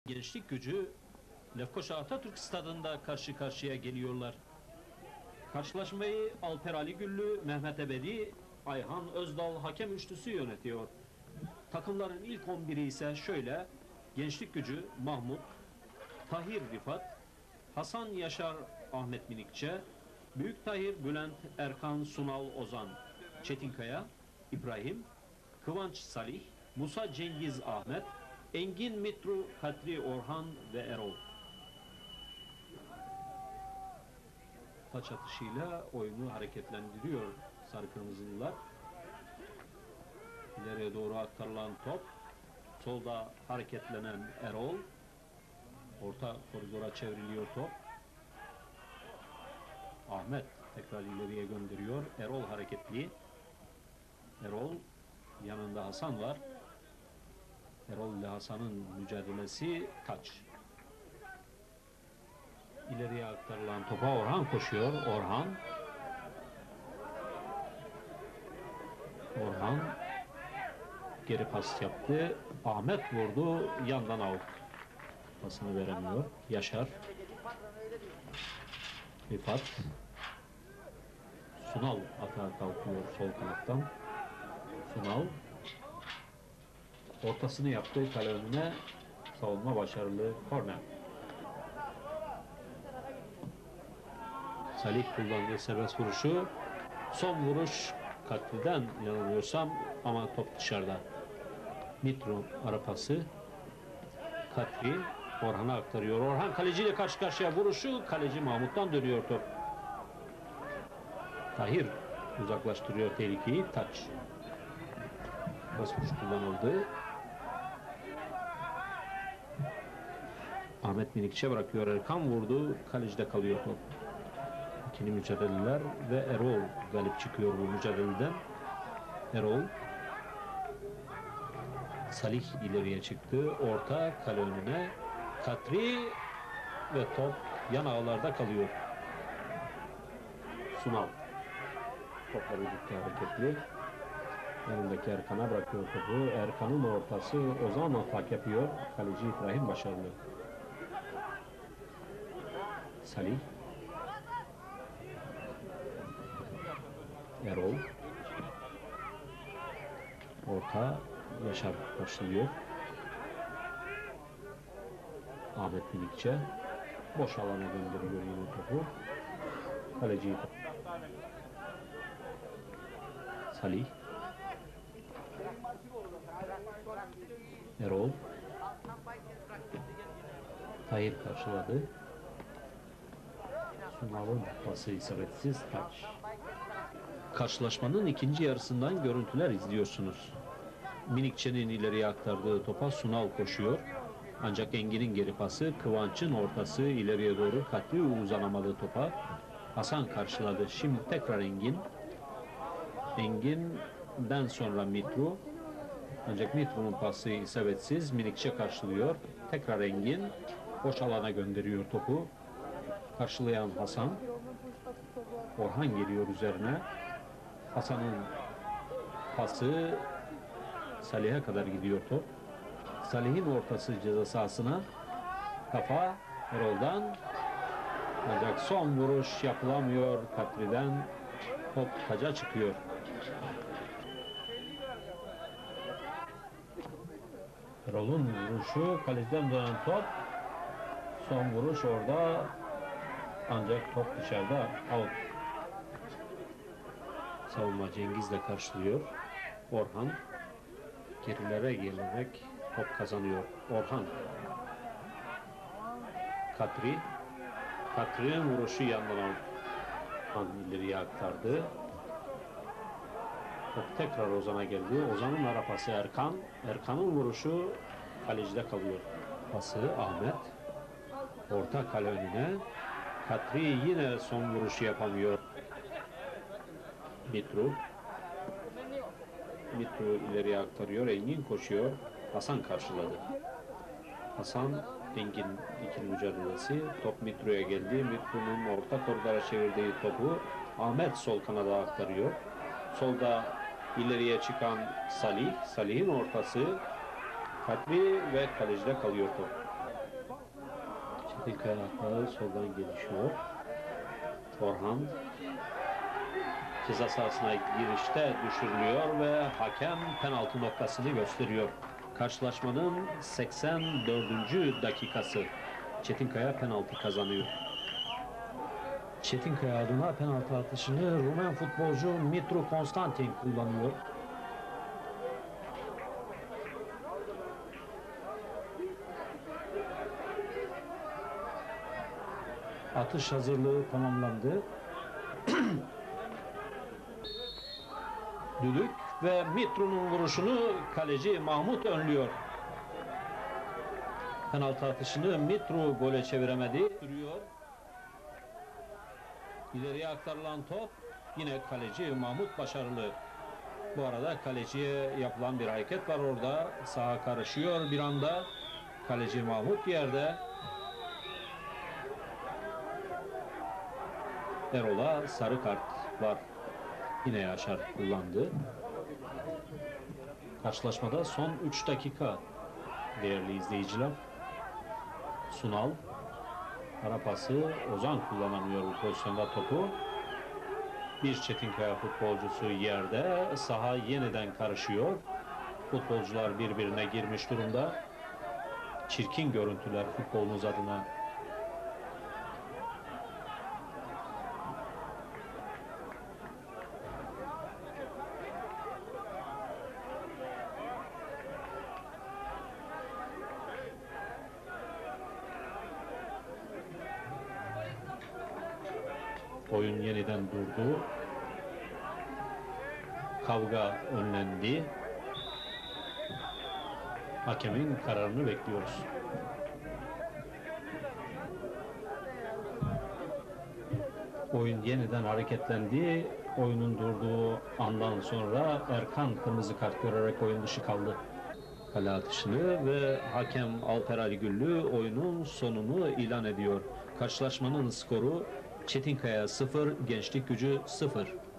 Gençlik Gücü Lefkoşa Atatürk Stadı'nda karşı karşıya geliyorlar. Karşılaşmayı Alper Ali Güllü, Mehmet Ebedi, Ayhan Özdal hakem üçlüsü yönetiyor. Takımların ilk 11'i ise şöyle: Gençlik Gücü Mahmut, Tahir Rifat, Hasan Yaşar Ahmet Minikçe, Büyük Tahir Bülent Erkan Sunal Ozan, Çetinkaya İbrahim, Kıvanç Salih, Musa Cengiz Ahmet, Engin Mitru Katri Orhan ve Erol. Taç atışıyla oyunu hareketlendiriyor sarı kırmızılılar. İleriye doğru aktarılan top. Solda hareketlenen Erol. Orta koridora çevriliyor top. Ahmet tekrar ileriye gönderiyor. Erol hareketli. Erol, yanında Hasan var. Erol ile Hasan'ın mücadelesi taç. İleriye aktarılan topa Orhan koşuyor. Orhan geri pas yaptı. Ahmet vurdu. Yandan out. Pasını veremiyor. Yaşar. Rifat. Sunal atağa kalkıyor sol kanattan. Sunal ortasını yaptı. Kale önüne. Savunma başarılı. Korner. Salih kullandığı serbest vuruşu. Son vuruş Katri'den yanılıyorsam ama top dışarıda. Mitro ara pası. Katri Orhan'a aktarıyor. Orhan kaleciyle karşı karşıya vuruşu. Kaleci Mahmut'tan dönüyor top. Tahir uzaklaştırıyor tehlikeyi. Taç. Pas vuruş kullanıldı. Ahmet Minikçe bırakıyor. Erkan vurdu. Kalecide kalıyor top. İkili mücadeleler ve Erol galip çıkıyor bu mücadeleden. Erol. Salih ileriye çıktı. Orta kale önüne. Katri ve top yan ağlarda kalıyor. Sunal. Topla birlikte hareketli. Yanındaki Erkan'a bırakıyor topu. Erkan'ın ortası Ozan atak yapıyor. Kaleci İbrahim başarılı. Salih. Erol. Orta Yaşar karşılıyor. Ahmet Minikçe boş alana gönderiyor yine topu. Kaleci Salih. Erol. Tahir karşıladı. Sunal'ın pası isabetsiz taç. Karşılaşmanın ikinci yarısından görüntüler izliyorsunuz. Minikçe'nin ileriye aktardığı topa Sunal koşuyor. Ancak Engin'in geri pası, Kıvanç'ın ortası ileriye doğru Katri uzanamadı topa. Hasan karşıladı. Şimdi tekrar Engin. Engin'den sonra Mitru. Ancak Mitru'nun pası isabetsiz. Minikçe karşılıyor. Tekrar Engin. Boş alana gönderiyor topu. Karşılayan Hasan. Orhan geliyor üzerine. Hasan'ın pası Salih'e kadar gidiyor top. Salih'in ortası ceza sahasına. Kafa Erol'dan. Ancak son vuruş yapılamıyor Katri'den. Top taca çıkıyor. Erol'un vuruşu, kaleciden dönen top. Son vuruş orada. Ancak top dışarıda, out. Savunma Cengiz'le karşılıyor. Orhan gerilere gelerek top kazanıyor. Orhan. Katri'nin vuruşu yandan Orhan ileriye aktardı. Top tekrar Ozan'a geldi. Ozan'ın ara pası Erkan. Erkan'ın vuruşu kalecide kalıyor. Pası Ahmet. Orta kale önüne. Katri yine son vuruşu yapamıyor. Mitru ileriye aktarıyor. Engin koşuyor. Hasan karşıladı. Hasan Engin ikili mücadelesi. Top Mitru'ya geldi. Mitru'nun orta koridora çevirdiği topu Ahmet sol kanada aktarıyor. Solda ileriye çıkan Salih. Salih'in ortası Katri ve kalecide kalıyor top. İlk ayakları soldan gelişiyor. Orhan ceza sahasına girişte düşürülüyor ve hakem penaltı noktasını gösteriyor. Karşılaşmanın 84. dakikası. Çetinkaya penaltı kazanıyor. Çetinkaya adına penaltı atışını Rumen futbolcu Mitru Constantin kullanıyor. Atış hazırlığı tamamlandı. Düdük ve Mitru'nun vuruşunu kaleci Mahmut önlüyor. Penaltı atışını Mitru gole çeviremedi. Sürüyor. İleriye aktarılan top yine kaleci Mahmut başarılı. Bu arada kaleciye yapılan bir hareket var orada. Sağa karışıyor bir anda. Kaleci Mahmut yerde. Erol'a sarı kart var. Yine Yaşar kullandı. Karşılaşmada son 3 dakika değerli izleyiciler. Sunal ara pası, Ozan kullanamıyor bu pozisyonda topu. Bir Çetinkaya futbolcusu yerde, saha yeniden karışıyor. Futbolcular birbirine girmiş durumda. Çirkin görüntüler futbolumuz adına. Oyun yeniden durdu. Kavga önlendi. Hakemin kararını bekliyoruz. Oyun yeniden hareketlendi. Oyunun durduğu andan sonra Erkan kırmızı kart görerek oyun dışı kaldı. Kale atışını ve hakem Alper Ali Güllü oyunun sonunu ilan ediyor. Karşılaşmanın skoru Çetinkaya 0, Gençlik Gücü 0.